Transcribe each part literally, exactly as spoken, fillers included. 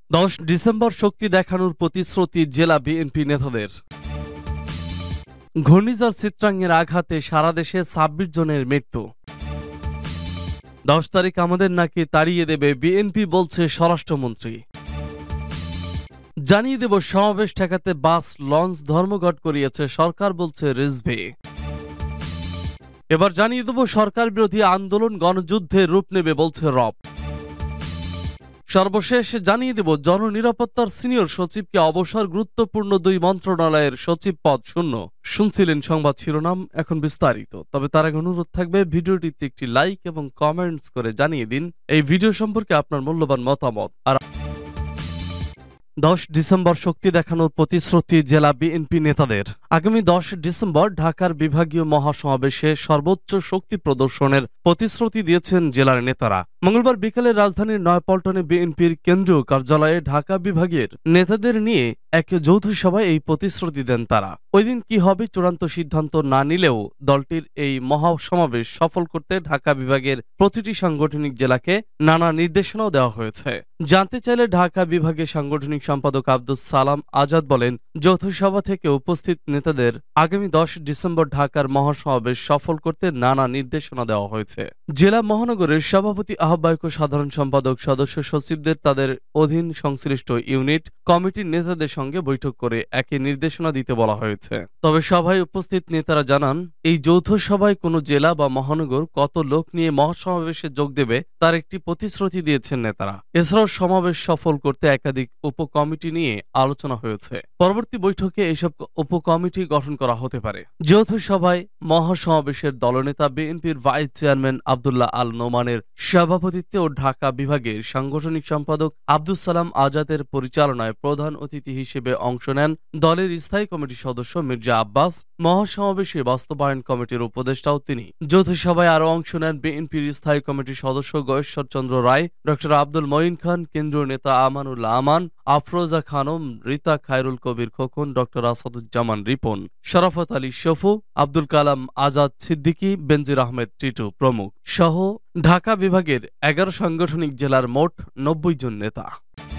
দশ ডিসেম্বর শক্তি দেখানোর প্রতিশ্রুতি জেলা বিএনপি নেতাদের। ঘূর্ণিঝড় চিত্রাঙ্গের আঘাতে সারা দেশে ছাব্বিশ জনের মৃত্যু। দশ তারিখ আমাদের নাকি তাড়িয়ে দেবে বিএনপি বলছে স্বরাষ্ট্রমন্ত্রী। জানিয়ে দেব সমাবেশ ঠেকাতে বাস লঞ্চ ধর্মঘট করিয়েছে সরকার বলছে রিজভি। এবার জানিয়ে দেব সরকার বিরোধী আন্দোলন গণযুদ্ধের রূপ নেবে বলছে রব। সর্বশেষ জানিয়ে দেব জননিরাপত্তার সিনিয়র সচিবকে অবসর, গুরুত্বপূর্ণ দুই মন্ত্রণালয়ের সচিব পদ শূন্য। শুনছিলেন সংবাদ শিরোনাম, এখন বিস্তারিত। তবে তার আগে অনুরোধ থাকবে ভিডিওটিতে একটি লাইক এবং কমেন্টস করে জানিয়ে দিন এই ভিডিও সম্পর্কে আপনার মূল্যবান মতামত। আর দশ ডিসেম্বর শক্তি দেখানোর প্রতিশ্রুতি জেলা বিএনপি নেতাদের। আগামী দশ ডিসেম্বর ঢাকার বিভাগীয় মহাসমাবেশে সর্বোচ্চ শক্তি প্রদর্শনের প্রতিশ্রুতি দিয়েছেন জেলার নেতারা। মঙ্গলবার বিকেলে রাজধানীর নয়াপল্টনে বিএনপির কেন্দ্রীয় কার্যালয়ে ঢাকা বিভাগের নেতাদের নিয়ে এক যৌথ সভায় এই প্রতিশ্রুতি দেন তারা। ওই দিন কি হবে চূড়ান্ত সিদ্ধান্ত না নিলেও দলটির এই মহাসমাবেশ সফল করতে ঢাকা বিভাগের প্রতিটি সাংগঠনিক জেলাকে নানা নির্দেশনাও দেওয়া হয়েছে। জানতে চাইলে ঢাকা বিভাগের সাংগঠনিক সম্পাদক আব্দুস সালাম আজাদ বলেন, যৌথ সভা থেকে উপস্থিত নেতাদের আগামী দশ ডিসেম্বর ঢাকার মহাসমাবেশ সফল করতে নানা নির্দেশনা দেওয়া হয়েছে। জেলা মহানগরের সভাপতি, আহ্বায়ক ও সাধারণ সম্পাদক সদস্য সচিবদের তাদের অধীন সংশ্লিষ্ট ইউনিট কমিটির নেতাদের সঙ্গে বৈঠক করে একই নির্দেশনা দিতে বলা হয়েছে। তবে সভায় উপস্থিত নেতারা জানান, এই যৌথ সভায় কোনো জেলা বা মহানগর কত লোক নিয়ে মহাসমাবেশে যোগ দেবে তার একটি প্রতিশ্রুতি দিয়েছেন নেতারা। এছাড়াও সমাবেশ সফল করতে একাধিক উপকমিটি নিয়ে আলোচনা হয়েছে। পরবর্তী বৈঠকে এসব উপকমিটি গঠন করা হতে পারে। যৌথ সভায় মহাসমাবেশের দলনেতা বিএনপির ভাইস চেয়ারম্যান আব্দুল্লাহ আল নোমানের সভাপতিত্বে ও ঢাকা বিভাগের সাংগঠনিক সম্পাদক আব্দুস সালাম আজাদের পরিচালনায় প্রধান অতিথি হিসেবে অংশ নেন দলের স্থায়ী কমিটির সদস্য মির্জা আব্বাস। মহাসমাবেশে বাস্তবায়ন কমিটির উপদেষ্টাও তিনি। যৌথ সভায় আরও অংশ নেন বিএনপির স্থায়ী কমিটির সদস্য গয়েশ্বর চন্দ্র রায়, ডক্টর আব্দুল মঈন খান, কেন্দ্রীয় নেতা আমানুল্লাহ আমান, আফরোজা খানম, রীতা খায়রুল কবির খোকন, ডক্টর আসাদুজ্জামান রিপন, শরাফত আলী শফু, আব্দুল কালাম আজাদ সিদ্দিকী, বেনজির আহমেদ টিটু প্রমুখ সহ ঢাকা বিভাগের এগারো সাংগঠনিক জেলার মোট নব্বই জন নেতা।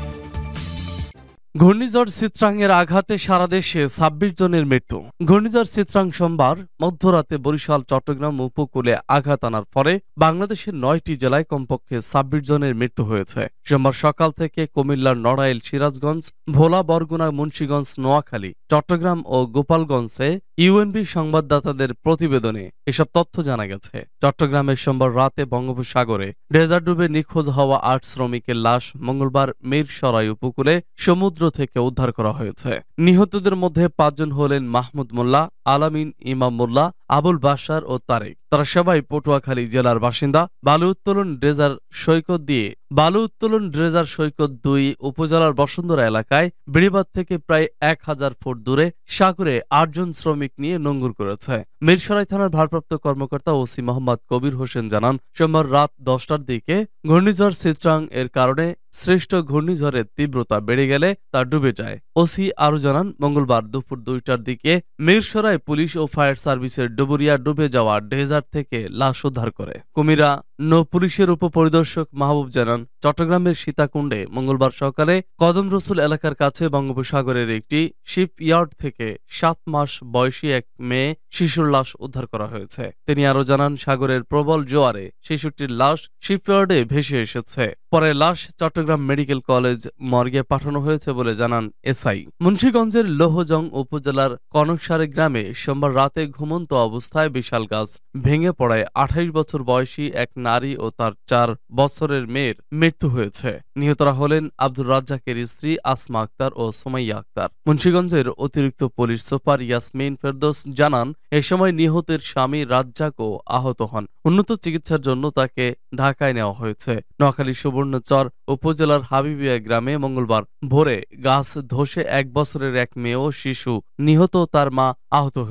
ঘূর্ণিঝড় চিত্রাঙ্গের আঘাতে সারা দেশে ছাব্বিশ জনের মৃত্যু। ঘূর্ণিঝড় চিত্রাং সোমবার মধ্যরাতে বরিশাল, চট্টগ্রাম উপকূলে আঘাত আনার ফলে বাংলাদেশের নয়টি জেলায় কমপক্ষে ছাব্বিশ জনের মৃত্যু হয়েছে। সোমবার সকাল থেকে কুমিল্লার নড়াইল, সিরাজগঞ্জ, ভোলা, বরগুনা, মুন্সিগঞ্জ, নোয়াখালী, চট্টগ্রাম ও গোপালগঞ্জে ইউএনবি সংবাদদাতাদের প্রতিবেদনে এসব তথ্য জানা গেছে। চট্টগ্রামের সোমবার রাতে বঙ্গোপসাগরে ডেজার ডুবে নিখোঁজ হওয়া আট শ্রমিকের লাশ মঙ্গলবার মিরসরাই উপকূলে সমুদ্র থেকে উদ্ধার করা হয়েছে। নিহতদের মধ্যে পাঁচজন হলেন মাহমুদ মোল্লা, আলামিন, ইমাম মোল্লা, আবুল বাশার ও তারেক। তারা সবাই পটুয়াখালী জেলার বাসিন্দা। বালু উত্তোলন ড্রেজার সৈকত দিয়ে বালু উত্তোলন ড্রেজার সৈকত দুই উপজেলার বসুন্ধরা এলাকায় বেড়িবাঁধ থেকে প্রায় এক হাজার ফুট দূরে সাগরে আটজন শ্রমিক নিয়ে নোঙ্গর করেছে। মিরসরাই থানার ভারপ্রাপ্ত কর্মকর্তা ওসি মোহাম্মদ কবির হোসেন জানান, সোমবার রাত দশটার দিকে ঘূর্ণিঝড় চিত্রাং এর কারণে সৃষ্ট ঘূর্ণিঝড়ের তীব্রতা বেড়ে গেলে তা ডুবে যায়। ওসি আরও জানান, মঙ্গলবার দুপুর দুইটার দিকে মিরসরাই পুলিশ ও ফায়ার সার্ভিসের ডুবুরিয়া ডুবে যাওয়া ডেজার থেকে লাশ উদ্ধার করে। কুমিরা নৌ পুলিশের উপপরিদর্শক মাহবুব জানান, চট্টগ্রামের সীতাকুণ্ডে মঙ্গলবার সকালে কদম রসুল এলাকার কাছে বঙ্গোপসাগরের একটি শিপ ইয়ার্ড থেকে সাত মাস বয়সী এক মেয়ে শিশুর লাশ উদ্ধার করা হয়েছে। তিনি আরও জানান, সাগরের প্রবল জোয়ারে শিশুটির লাশ শিপইয়ার্ডে ভেসে এসেছে। পরে লাশ চট্টগ্রাম মেডিকেল কলেজ মর্গে পাঠানো হয়েছে বলে জানান এসআই। মুন্সিগঞ্জের লোহজং উপজেলার কনকসারে গ্রামে সোমবার রাতে ঘুমন্ত অবস্থায় বিশাল গাছ ভেঙে পড়ায় আঠাইশ বছর বয়সী এক নারী ও তার চার বছরের মেয়ের মৃত্যু হয়েছে। নিহতরা হলেন আব্দুর রাজ্জাকের স্ত্রী আসমা আক্তার ও সোমাইয়া আক্তার। মুন্সিগঞ্জের অতিরিক্ত পুলিশ সুপার ইয়াসমিন ফেরদৌস জানান, এ সময় নিহতের স্বামী রাজ্জাকও আহত হন। উন্নত চিকিৎসার জন্য তাকে ঢাকায় নেওয়া হয়েছে। নোয়াখালীর সুবর্ণচর উপজেলার হাবিবিয়া গ্রামে মঙ্গলবার ভোরে গাছ ধসে এক বছরের এক মেয়ে ও শিশু নিহত, তার মা আহত হয়েছেন।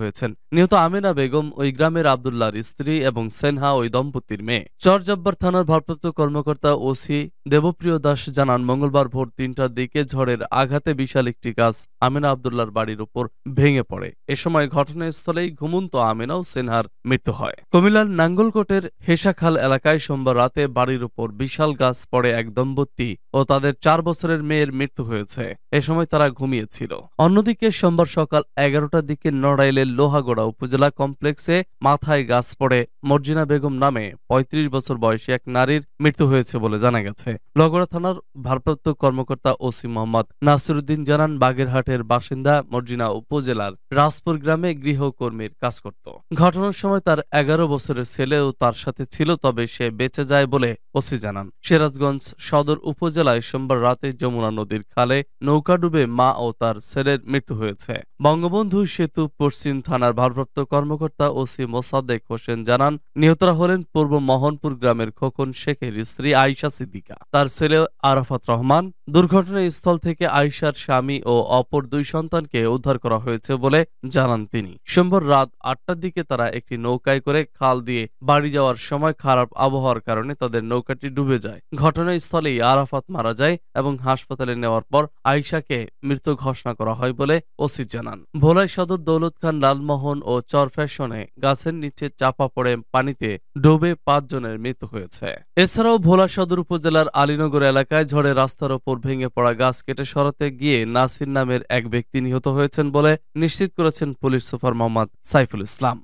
নিহত আমিনা বেগম ওই গ্রামের আব্দুল্লাহর স্ত্রী এবং সেনহা ওই দম্পতির মেয়ে। চরজব্বার থানার ভারপ্রাপ্ত কর্মকর্তা ওসি দেবপ্রিয় দাস জানান, মঙ্গলবার ভোর তিনটার দিকে ঝড়ের আঘাতে বিশাল একটি গাছ আমিনা আব্দুল্লাহর বাড়ির উপর ভেঙে পড়ে। এ সময় ঘটনাস্থলেই ঘুমন্ত আমিনা ও সেনহার মৃত্যু হয়। কুমিল্লার নাঙ্গলকোটের হেসাখাল এলাকায় সোমবার রাতে বাড়ির উপর বিশাল গাছ পড়ে এক দম্পতি ও তাদের চার বছরের মেয়ের মৃত্যু হয়েছে। এ সময় তারা ঘুমিয়েছিল। অন্যদিকে সোমবার সকাল এগারোটার দিকে নড়াইলের লোহাগড়া উপজেলা কমপ্লেক্সে মাথায় গাছ পড়ে মর্জিনা বেগম নামে পঁয়ত্রিশ বছর বয়সী এক নারীর মৃত্যু হয়েছে বলে জানা গেছে। লোহাগড়া থানার ভারপ্রাপ্ত কর্মকর্তা ওসি মোহাম্মদ নাসিরুদ্দিন জানান, বাগেরহাটের বাসিন্দা মর্জিনা উপজেলার রাজপুর গ্রামে গৃহকর্মীর কাজ করত। ঘটনার সময় তার এগারো বছরের ছেলেও তার সাথে ছিল, তবে সে বেঁচে যায় বলে ওসি জানান। সিরাজগঞ্জ সদর উপজেলায় সোমবার রাতে যমুনা নদীর খালে নৌকা ডুবে মা ও তার ছেলের মৃত্যু হয়েছে। বঙ্গবন্ধু সেতু পশ্চিম থানার ভারপ্রাপ্ত কর্মকর্তা ওসি মোসাদ্দেক হোসেন জানান, নিহতরা হলেন পূর্ব মোহনপুর গ্রামের খোকন শেখের স্ত্রী আয়শা সিদ্দিকা, তার ছেলে আরাফাত রহমান। দুর্ঘটনাস্থল থেকে আয়শার স্বামী ও অপর দুই সন্তানকে উদ্ধার করা হয়েছে বলে জানান তিনি। সোমবার রাত আটটার দিকে তারা একটি নৌকায় করে খাল দিয়ে বাড়ি যাওয়ার সময় খারাপ আবহাওয়ার কারণে তাদের নৌকাটি ডুবে যায়। ঘটনাস্থলেই আরাফাত মারা যায় এবং হাসপাতালে নেওয়ার পর আয়শাকে মৃত ঘোষণা করা হয় বলে ওসি জানান। ভোলাই সদর দৌলত খান, লালমোহন ও চরফ্যাশনে গাছের নিচে চাপা পড়ে পানিতে ডুবে পাঁচ জনের মৃত্যু হয়েছে। এছাড়াও ভোলা সদর উপজেলার আলীনগর এলাকায় ঝড়ে রাস্তার ওপর ভেঙে পড়া গাছ কেটে সরাতে গিয়ে নাসির নামের এক ব্যক্তি নিহত হয়েছেন বলে নিশ্চিত করেছেন পুলিশ সুপার মোহাম্মদ সাইফুল ইসলাম।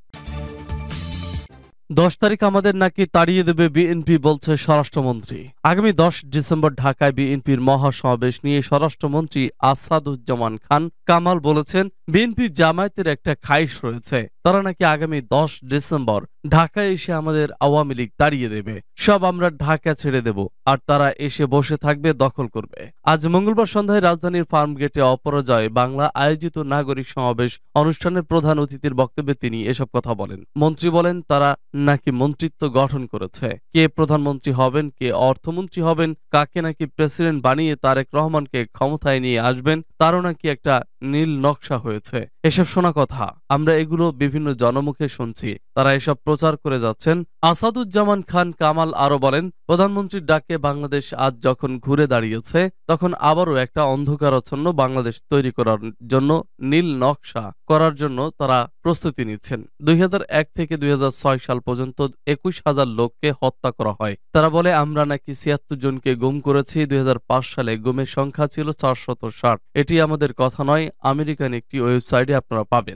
দশ তারিখ আমাদের নাকি তাড়িয়ে দেবে বিএনপি, বলছে স্বরাষ্ট্রমন্ত্রী। আগামী দশ ডিসেম্বর ঢাকায় বিএনপির মহাসমাবেশ নিয়ে স্বরাষ্ট্রমন্ত্রী আসাদুজ্জামান খান কামাল বলেছেন, বিএনপি জামায়াতের একটা খাইশ রয়েছে, তারা নাকি আগামী দশ ডিসেম্বর ঢাকায় এসে আমাদের আওয়ামী লীগ তাড়িয়ে দেবে, সব আমরা ঢাকা ছেড়ে দেব, আর তারা এসে বসে থাকবে, দখল করবে। আজ মঙ্গলবার সন্ধ্যায় রাজধানীর ফার্মগেটে অপরাজয় বাংলা আয়োজিত নাগরিক সমাবেশ অনুষ্ঠানের প্রধান অতিথির বক্তব্যে তিনি এসব কথা বলেন। মন্ত্রী বলেন, তারা নাকি মন্ত্রিত্ব গঠন করেছে, কে প্রধানমন্ত্রী হবেন, কে অর্থমন্ত্রী হবেন, কাকে নাকি প্রেসিডেন্ট বানিয়ে তারেক রহমানকে ক্ষমতায় নিয়ে আসবেন, তারও নাকি একটা নীল নকশা হয়েছে। এসব শোনা কথা, আমরা এগুলো বিভিন্ন জনমুখে শুনছি, তারা এসব প্রচার করে যাচ্ছেন। আসাদুজ্জামান খান কামাল আরো বলেন, প্রধানমন্ত্রীর ডাকে বাংলাদেশ আজ যখন ঘুরে দাঁড়িয়েছে, তখন আবারও একটা অন্ধকারাচ্ছন্ন বাংলাদেশ তৈরি করার জন্য নীল নকশা করার জন্য তারা প্রস্তুতি নিচ্ছেন। দুই হাজার এক থেকে দুই হাজার ছয় সাল পর্যন্ত একুশ হাজার লোককে হত্যা করা হয়। তারা বলে, আমরা নাকি ছিয়াত্তর জনকে গুম করেছি। দুই হাজার পাঁচ সালে গুমের সংখ্যা ছিল চারশত ষাট। এটি আমাদের কথা নয়, আমেরিকান একটি ওয়েবসাইটে আপনারা পাবেন।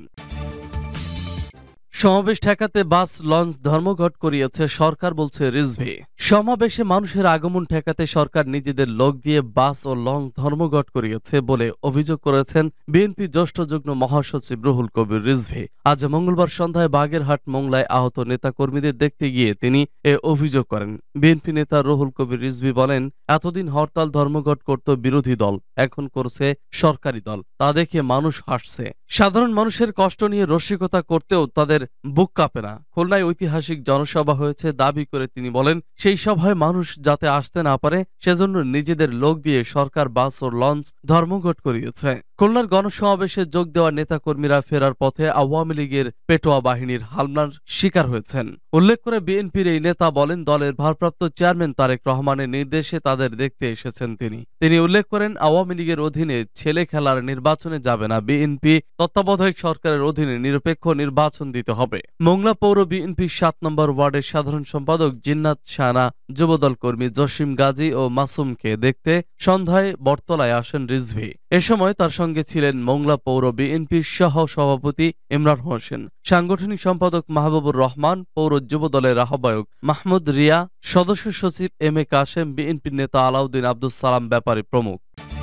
সমাবেশ ঠেকাতে বাস লঞ্চ ধর্মঘট করিয়েছে সরকার, বলছে রিজভি। সমাবেশে মানুষের আগমন ঠেকাতে সরকার নিজেদের লোক দিয়ে বাস ও লঞ্চ ধর্মঘট করিয়েছে বলে অভিযোগ করেছেন বিএনপি জ্যেষ্ঠ যুগ্ম মহাসচিব রুহুল কবির রিজভি। আজ মঙ্গলবার সন্ধ্যায় বাগেরহাট মোংলায় আহত নেতাকর্মীদের দেখতে গিয়ে তিনি এ অভিযোগ করেন। বিএনপি নেতা রুহুল কবির রিজভি বলেন, এতদিন হরতাল ধর্মঘট করত বিরোধী দল, এখন করছে সরকারি দল, তা দেখে মানুষ হাসছে। সাধারণ মানুষের কষ্ট নিয়ে রসিকতা করতেও তাদের বুক কাঁপে না। খুলনায় ঐতিহাসিক জনসভা হয়েছে দাবি করে তিনি বলেন, সেই সভায় মানুষ যাতে আসতে না পারে সেজন্য নিজেদের লোক দিয়ে সরকার বাস ও লঞ্চ ধর্মঘট করিয়েছে। খুলনার গণসমাবেশে যোগ দেওয়া নেতাকর্মীরা ফেরার পথে আওয়ামী লীগের পেটোয়া বাহিনীর হামলার শিকার হয়েছেন। উল্লেখ করে বিএনপির এই নেতা বলেন, দলের ভারপ্রাপ্ত চেয়ারম্যান তারেক রহমানের নির্দেশে তাদের দেখতে এসেছেন তিনি। তিনি উল্লেখ করেন, আওয়ামী লীগের অধীনে ছেলে খেলার নির্বাচনে যাবে না বিএনপি, তত্ত্বাবধায়ক সরকারের অধীনে নিরপেক্ষ নির্বাচন দিতে হবে। মোংলা পৌর বিএনপির সাত নম্বর ওয়ার্ডের সাধারণ সম্পাদক জিন্নাত শানা, যুবদল কর্মী জসিম গাজী ও মাসুমকে দেখতে সন্ধ্যায় বটতলায় আসেন রিজভি। এ সময় তার সঙ্গে ছিলেন মোংলা পৌর বিএনপির সহ সভাপতি ইমরান হোসেন, সাংগঠনিক সম্পাদক মাহবুবুর রহমান, পৌর যুবদলের আহ্বায়ক মাহমুদ রিয়া, সদস্য সচিব এম এ কাশেম, বিএনপির নেতা আলাউদ্দিন আব্দুস সালাম ব্যাপারী প্রমুখ।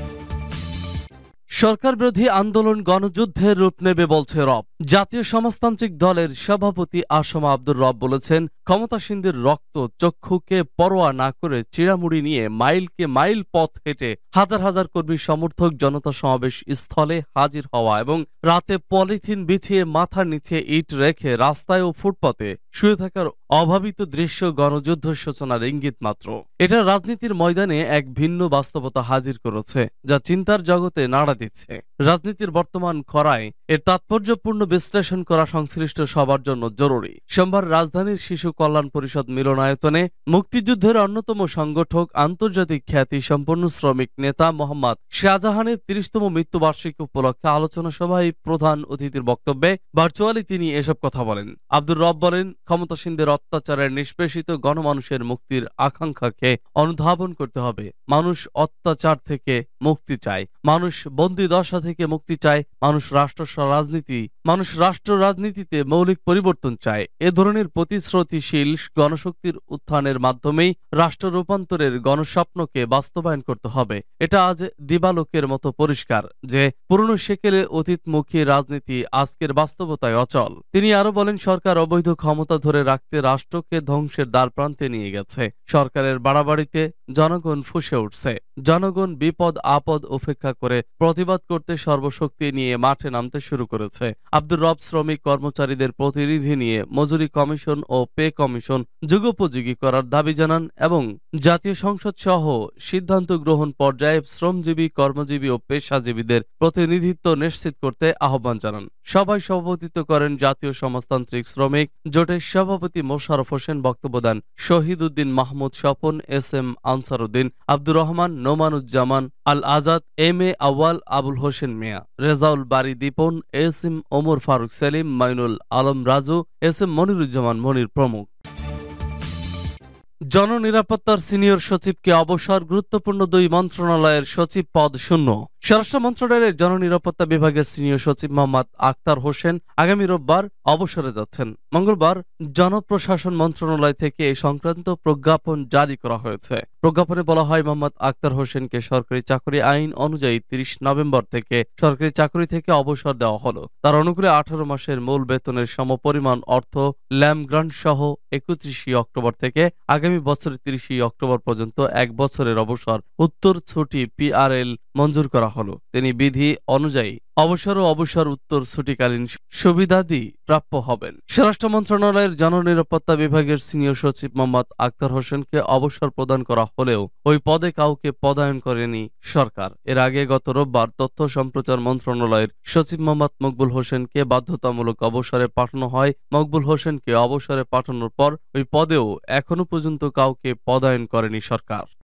সরকার বিরোধী আন্দোলন গণযুদ্ধের রূপ নেবে, বলছে রব। জাতীয় সমাজতান্ত্রিক দলের সভাপতি আসম আব্দুর রব বলেছেন, ক্ষমতাসীনদের রক্ত চক্ষুকে পরোয়া না করে চিড়ামুড়ি নিয়ে মাইলকে মাইল পথ হেঁটে হাজার হাজার কর্মী সমর্থক জনতা সমাবেশ স্থলে হাজির হওয়া এবং রাতে পলিথিন বিছিয়ে মাথার নিচে ইট রেখে রাস্তায় ও ফুটপাতে শুয়ে থাকার অভাবিত দৃশ্য গণযুদ্ধ সূচনার ইঙ্গিত মাত্র। এটা রাজনীতির ময়দানে এক ভিন্ন বাস্তবতা হাজির করেছে, যা চিন্তার জগতে নাড়া দিচ্ছে। রাজনীতির বর্তমান খরায় এর তাৎপর্যপূর্ণ বিশ্লেষণ করা সংশ্লিষ্ট সবার জন্য জরুরি। সোমবার রাজধানীর শিশু কল্যাণ পরিষদ মিলনায়তনে মুক্তিযুদ্ধের অন্যতম সংগঠক, আন্তর্জাতিক খ্যাতি সম্পন্ন শ্রমিক নেতা মোহাম্মদ শাহজাহানের তিরিশতম মৃত্যুবার্ষিকী উপলক্ষে আলোচনা সভায় প্রধান অতিথির বক্তব্যে ভার্চুয়ালি তিনি এসব কথা বলেন। আব্দুর রব বলেন, ক্ষমতাসীনদের অত্যাচারের নিষ্পেষিত গণমানুষের মুক্তির আকাঙ্ক্ষাকে অনুধাবন করতে হবে। মানুষ অত্যাচার থেকে মুক্তি চায়, মানুষ বন্দী দশা থেকে মুক্তি চায়, মানুষ রাষ্ট্র রাজনীতি মানুষ রাষ্ট্র রাজনীতিতে মৌলিক পরিবর্তন চায়। এ ধরনের প্রতিশ্রুতিশীল গণশক্তির উত্থানের মাধ্যমেই রাষ্ট্র রূপান্তরের গণস্বপ্নকে বাস্তবায়ন করতে হবে। এটা আজ দিবালোকের মতো পরিষ্কার যে পুরনো সেকেলে অতীতমুখী রাজনীতি আজকের বাস্তবতায় অচল। তিনি আরো বলেন, সরকার অবৈধ ক্ষমতা ধরে রাখতে রাষ্ট্রকে ধ্বংসের দ্বারপ্রান্তে নিয়ে গেছে। সরকারের বাড়াবাড়িতে জনগণ ফুঁসে উঠছে। জনগণ বিপদ আপদ উপেক্ষা করে প্রতিবাদ করতে সর্বশক্তি নিয়ে মাঠে নামতে শুরু করেছে। আব্দুর রব শ্রমিক কর্মচারীদের প্রতিনিধি নিয়ে মজুরি কমিশন ও পে কমিশন যুগোপযোগী করার দাবি জানান এবং জাতীয় সংসদ সহ সিদ্ধান্ত গ্রহণ পর্যায়ে শ্রমজীবী, কর্মজীবী ও পেশাজীবীদের প্রতিনিধিত্ব নিশ্চিত করতে আহ্বান জানান। সভায় সভাপতিত্ব করেন জাতীয় সমাজতান্ত্রিক শ্রমিক জোটের সভাপতি মোশাররফ হোসেন। বক্তব্য দেন Shahid Uddin Mahmud Swapan, S M Ansar Uddin, Abdur Rahman, Nomanuzzaman Al Azad, M A Awal, Abul Hossain Mia, Rezaul Bari Dipon, S M Omar Faruk Selim, Mainul Alam Raju, S M Moniruzzaman Monir প্রমুখ। জননিরাপত্তার সিনিয়র সচিবকে অবসর, গুরুত্বপূর্ণ দুই মন্ত্রণালয়ের সচিব পদ শূন্য। স্বরাষ্ট্র মন্ত্রণালয়ের জননিরাপত্তা বিভাগের সিনিয়র সচিব মোহাম্মদ আখতার হোসেন আগামী রোববার অবসরে যাচ্ছেন। মঙ্গলবার জনপ্রশাসন মন্ত্রণালয় থেকে এই সংক্রান্ত প্রজ্ঞাপন জারি করা হয়েছে। প্রজ্ঞাপনে বলা হয়, মোহাম্মদ আখতার হোসেনকে সরকারি চাকরি আইন অনুযায়ী তিরিশ নভেম্বর থেকে সরকারি চাকরি থেকে অবসর দেওয়া হলো। তার অনুকূলে আঠারো মাসের মূল বেতনের সমপরিমাণ অর্থ ল্যাম গ্রান্ট সহ একত্রিশে অক্টোবর থেকে আগামী বছরের তিরিশে অক্টোবর পর্যন্ত এক বছরের অবসর উত্তর ছুটি পিআরএল মঞ্জুর করা হলো। তিনি বিধি অনুযায়ী অবসর ও অবসর উত্তর ছুটিকালীন সুবিধাদি প্রাপ্য হবেন। স্বরাষ্ট্র মন্ত্রণালয়ের জননিরাপত্তা বিভাগের সিনিয়র সচিব মোহাম্মদ আখতার হোসেনকে অবসর প্রদান করা হলেও ওই পদে কাউকে পদায়ন করেনি সরকার। এর আগে গত রোববার তথ্য সম্প্রচার মন্ত্রণালয়ের সচিব মোহাম্মদ মকবুল হোসেনকে বাধ্যতামূলক অবসরে পাঠানো হয়। মকবুল হোসেনকে অবসরে পাঠানোর পর ওই পদেও এখনো পর্যন্ত কাউকে পদায়ন করেনি সরকার।